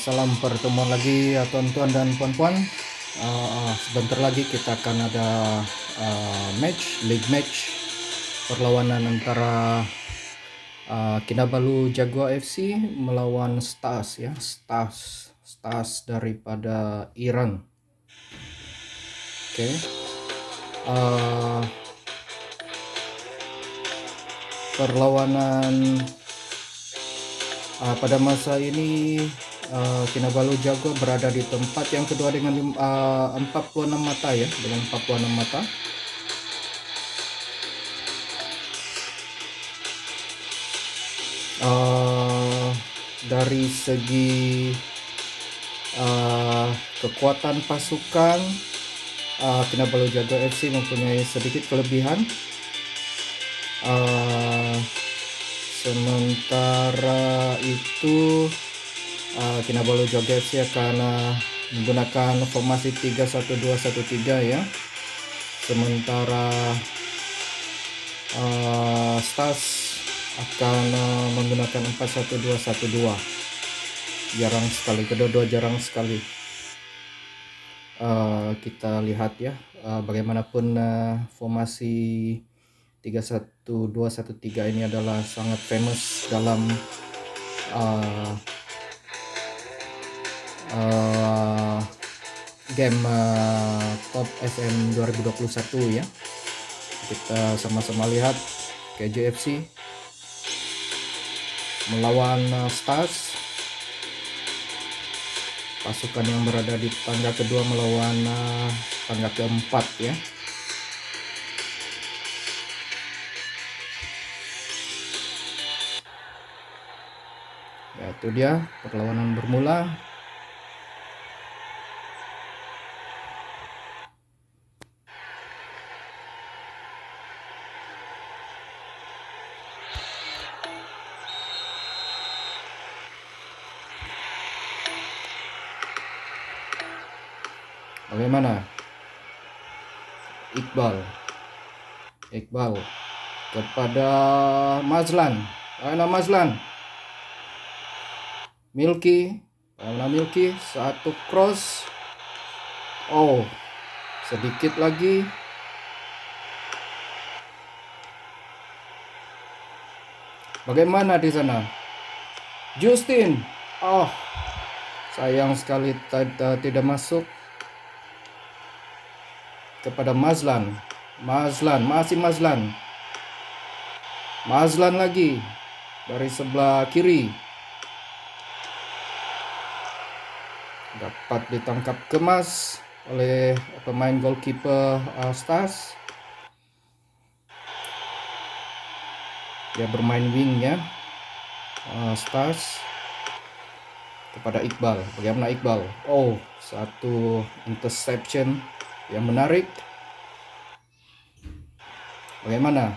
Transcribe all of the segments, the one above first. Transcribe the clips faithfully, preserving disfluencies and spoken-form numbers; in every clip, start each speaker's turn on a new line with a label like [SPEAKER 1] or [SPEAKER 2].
[SPEAKER 1] salam pertemuan lagi ya tuan-tuan dan puan-puan. Uh, sebentar lagi kita akan ada uh, match, league match perlawanan antara uh, Kinabalu Jaguar F C melawan Stars ya, Stars, Stars daripada Iran. Oke. Okay. Uh, perlawanan uh, pada masa ini Uh, Kinabalu Jaguar berada di tempat yang kedua dengan uh, empat puluh enam mata ya, dengan empat puluh enam mata. Uh, dari segi uh, kekuatan pasukan, uh, Kinabalu Jaguar F C mempunyai sedikit kelebihan. Uh, sementara itu Uh, Kinabalu Jaguar F C akan uh, menggunakan formasi tiga satu dua satu tiga ya. Sementara uh, Stars akan uh, menggunakan empat satu dua satu dua. Jarang sekali, kedua-dua jarang sekali. Uh, kita lihat ya, uh, bagaimanapun uh, formasi tiga satu dua satu tiga ini adalah sangat famous dalam uh, Uh, game uh, Top S M dua ribu dua puluh satu ya. Kita sama-sama lihat K J F C melawan uh, Stars, pasukan yang berada di tangga kedua melawan uh, tangga keempat ya. Ya, itu dia perlawanan bermula. Bagaimana? Iqbal Iqbal kepada Mazlan. Mana Mazlan? Milky, mana Milky? Satu cross. Oh, sedikit lagi. Bagaimana di sana? Justin. Oh, sayang sekali tidak masuk. Kepada Mazlan. Mazlan, masih Mazlan. Mazlan lagi dari sebelah kiri. Dapat ditangkap kemas oleh pemain goalkeeper uh, Stars. Dia bermain wing ya, uh, Stars. Kepada Iqbal. Bagaimana Iqbal? Oh, satu interception yang menarik. Bagaimana?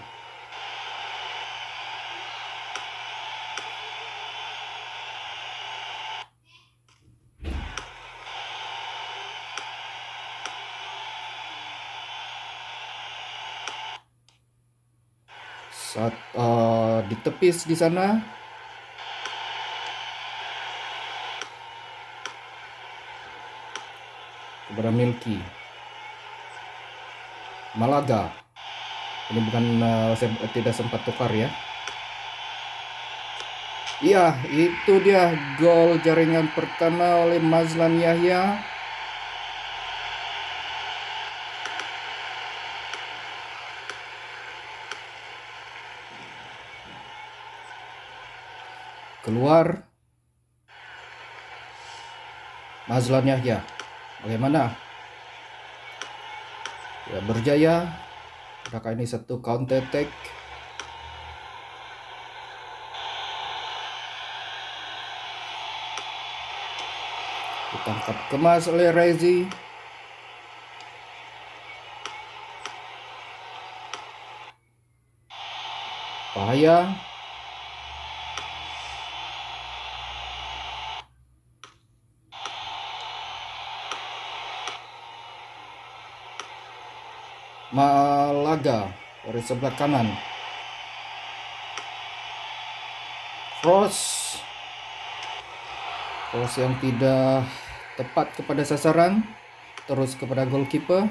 [SPEAKER 1] Saat uh, ditepis di sana. Kepada Milky. Malaga. Ini bukan uh, saya tidak sempat tukar ya. Iya, itu dia gol jaringan pertama oleh Mazlan Yahya. Keluar Mazlan Yahya. Bagaimana? Ya, berjaya. Apakah ini satu counter attack? Ditangkap kemas oleh Rezi. Bahaya. Malaga dari sebelah kanan. Cross. Cross yang tidak tepat kepada sasaran, terus kepada goalkeeper.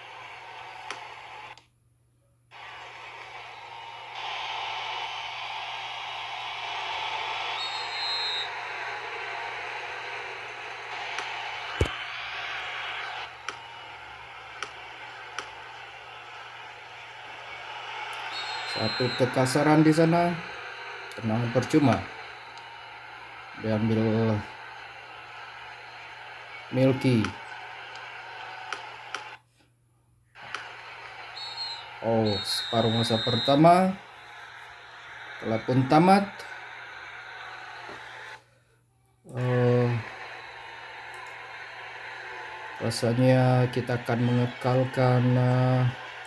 [SPEAKER 1] Satu kekasaran di sana, tenang percuma. Diambil Milky. Oh, separuh masa pertama telah pun tamat. Uh, rasanya kita akan mengekalkan uh,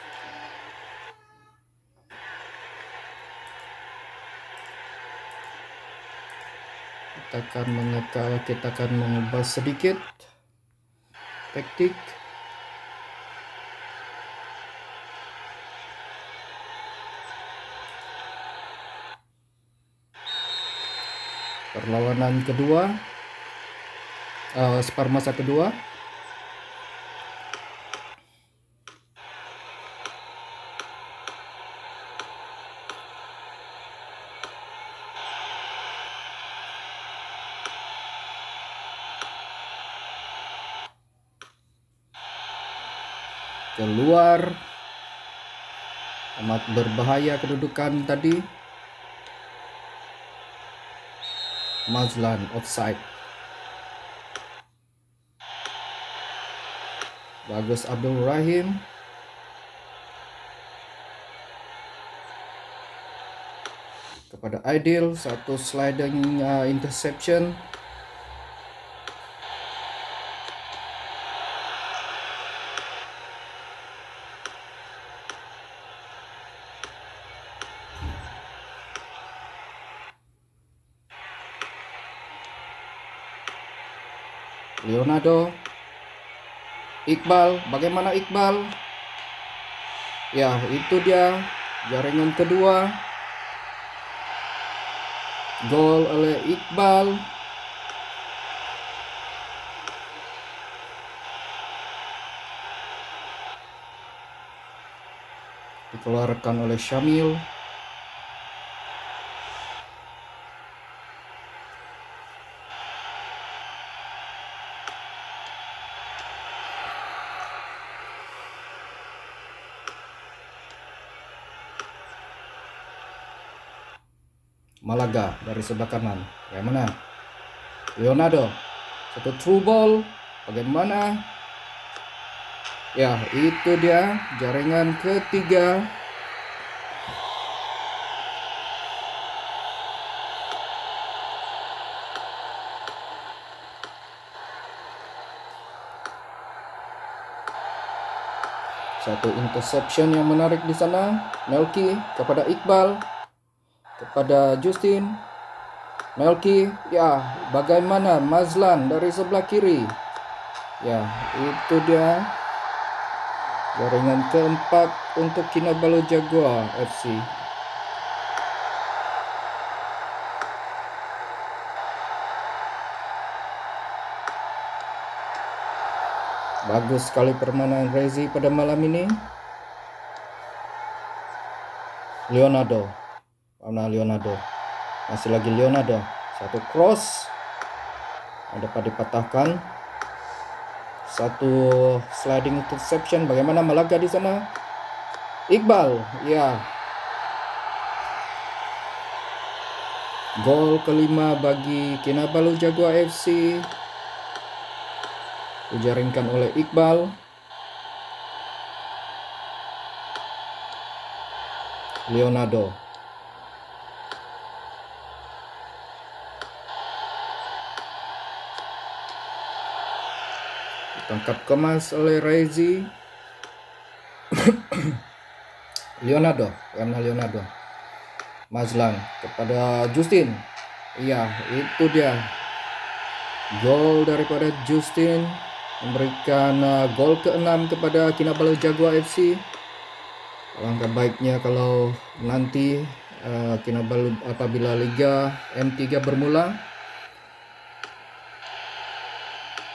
[SPEAKER 1] kita akan mengekal kita akan mengubah sedikit taktik. Perlawanan kedua, uh, separuh masa kedua. Keluar, amat berbahaya kedudukan tadi. Mazlan offside. Bagus Abdul Rahim. Kepada Aidil, satu sliding uh, interception. Leonardo, Iqbal, bagaimana Iqbal? Ya, itu dia jaringan kedua. Gol oleh Iqbal. Dikeluarkan oleh Syamil. Malaga dari sebelah kanan. Bagaimana? Leonardo, satu true ball. Bagaimana? Ya, itu dia jaringan ketiga. Satu interception yang menarik di sana. Melky kepada Iqbal. Kepada Justin. Melky, ya, bagaimana Mazlan dari sebelah kiri. Ya, itu dia jaringan keempat untuk Kinabalu Jaguar F C. Bagus sekali permainan Rezi pada malam ini. Leonardo. Mana Leonardo? Masih lagi Leonardo. Satu cross. Dapat dipatahkan. Satu sliding interception. Bagaimana Malaga di sana? Iqbal, ya. Gol kelima bagi Kinabalu Jaguar F C. Dijaringkan oleh Iqbal. Leonardo. Tangkap kemas oleh Rezi. Leonardo, karena Leonardo. Mazlan kepada Justin. Iya, itu dia. Gol daripada Justin memberikan uh, gol keenam kepada Kinabalu Jaguar F C. Alangkah baiknya kalau nanti uh, Kinabalu apabila Liga M tiga bermula,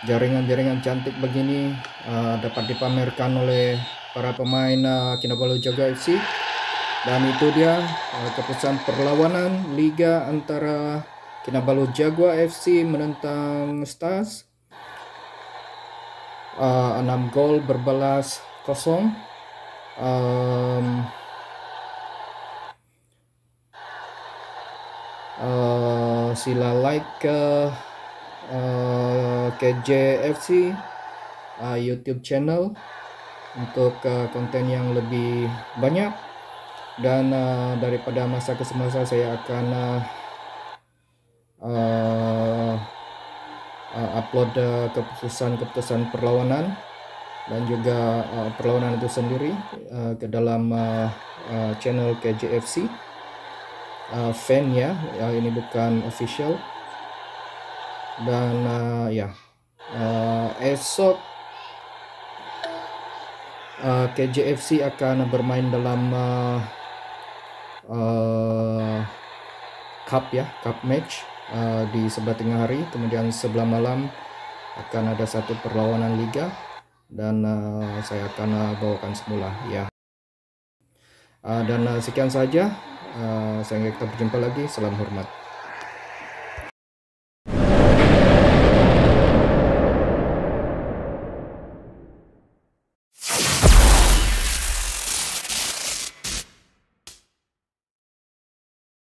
[SPEAKER 1] jaringan-jaringan cantik begini uh, dapat dipamerkan oleh para pemain uh, Kinabalu Jaguar F C. Dan itu dia uh, keputusan perlawanan liga antara Kinabalu Jaguar F C menentang Stars. uh, enam gol berbalas kosong. um, uh, sila like ke uh, K J F C uh, YouTube channel untuk uh, konten yang lebih banyak. Dan uh, daripada masa ke semasa saya akan uh, uh, uh, upload uh, keputusan-keputusan perlawanan dan juga uh, perlawanan itu sendiri uh, ke dalam uh, uh, channel K J F C uh, fan ya, uh, ini bukan official. Dan uh, ya uh, esok uh, K J F C akan bermain dalam uh, uh, cup ya, cup match uh, di sebelah tengah hari. Kemudian sebelah malam akan ada satu perlawanan liga dan uh, saya akan uh, bawakan semula ya. Uh, dan uh, sekian saja, uh, saya kita berjumpa lagi. Salam hormat.